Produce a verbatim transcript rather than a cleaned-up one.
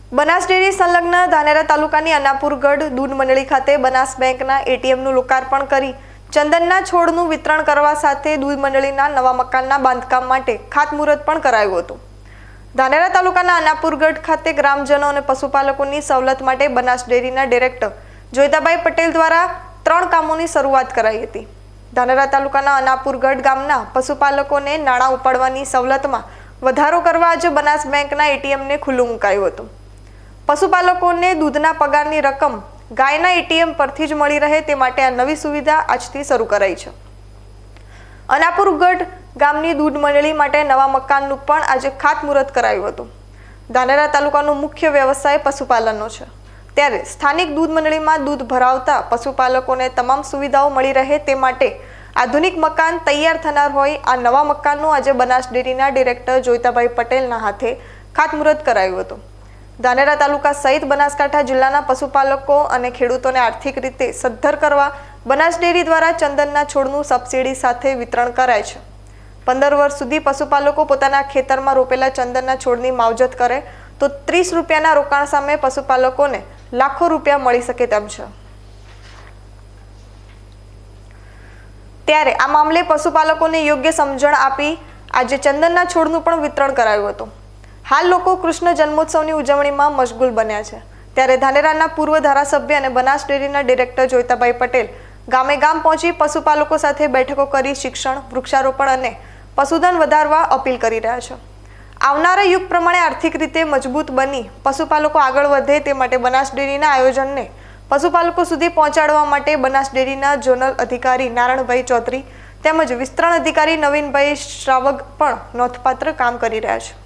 Banas dairy સંલગ્ન ધાનેરા તાલુકાની અનાપુરગઢ દૂધ મંડળી ખાતે બનાસ બેંકના એટીએમનું લોકાર્પણ કરી ચંદનના છોડનું વિતરણ કરવા સાથે દૂધ મંડળીના નવા મકાનના બાંધકામ માટે ખાતમુહૂર્ત પણ કરાયું હતું। ધાનેરા તાલુકાના અનાપુરગઢ ખાતે ગ્રામજનો અને પશુપાલકોની સવલત માટે બનાસ ડેરીના ડિરેક્ટર જોઈતાભાઈ પટેલ દ્વારા ત્રણ કામોની શરૂઆત કરાઈ હતી। ધાનેરા તાલુકાના અનાપુરગઢ ગામના પશુપાલકોને નાણાં ઉપાડવાની સવલતમાં વધારો કરવા આજે બનાસ બેંકના એટીએમને ખુલ્લું મુકાયું હતું। પશુપાલકોને દૂધના પગારની રકમ ગાયના એટીએમ પરથી જ મળી રહે તે માટે આ નવી સુવિધા આજથી શરૂ કરાઈ છે। અનાપુરગઢ ગામની દૂધ મંડળી માટે નવા મકાનનું પણ આજે ખાતમુહૂર્ત કરાયું હતું। ધાનેરા તાલુકાનો મુખ્ય વ્યવસાય પશુપાલનનો છે, ત્યારે સ્થાનિક દૂધ મંડળીમાં દૂધ ભરાવતા પશુપાલકોને તમામ સુવિધાઓ મળી રહે તે માટે આધુનિક મકાન તૈયાર થનાર હોય આ નવા મકાનનું આજે બનાસ ડેરીના ડિરેક્ટર જોઈતાભાઈ પટેલના હાથે ખાતમુહૂર્ત કરાયું હતું। ધાનેરા તાલુકા સહિત બનાસકાંઠા જિલ્લાના પશુપાલકો અને ખેડૂતોને આર્થિક રીતે સદ્ધર કરવા બનાસ ડેરી દ્વારા ચંદનના છોડનું સબસિડી સાથે વિતરણ કરાય છે। પંદર વર્ષ સુધી પશુપાલકો પોતાના ખેતરમાં રોપેલા ચંદનના છોડની માવજત કરે તો ત્રીસ રૂપિયાના રોકાણ સામે પશુપાલકોને લાખો રૂપિયા મળી શકે તેમ છે। ત્યારે આ મામલે પશુપાલકોને યોગ્ય સમજણ આપી આજે ચંદનના છોડનું પણ વિતરણ કરાયું હતું। હાલ લોકો કૃષ્ણ જન્મોત્સવની ઉજવણીમાં મશગુલ બન્યા છે, ત્યારે ધાનેરાના પૂર્વ ધારાસભ્ય અને બનાસ ડેરીના ડિરેક્ટર જોઈતાભાઈ પટેલ ગામે ગામ પહોંચી પશુપાલકો સાથે બેઠકો કરી શિક્ષણ, વૃક્ષારોપણ અને પશુધન વધારવા અપીલ કરી રહ્યા છે। આવનારા યુગ પ્રમાણે આર્થિક રીતે મજબૂત બની પશુપાલકો આગળ વધે તે માટે બનાસ ડેરીના આયોજનને પશુપાલકો સુધી પહોંચાડવા માટે બનાસ ડેરીના ઝોનલ અધિકારી નારણભાઈ ચૌધરી તેમજ વિસ્તરણ અધિકારી નવીનભાઈ શ્રાવગ પણ નોંધપાત્ર કામ કરી રહ્યા છે।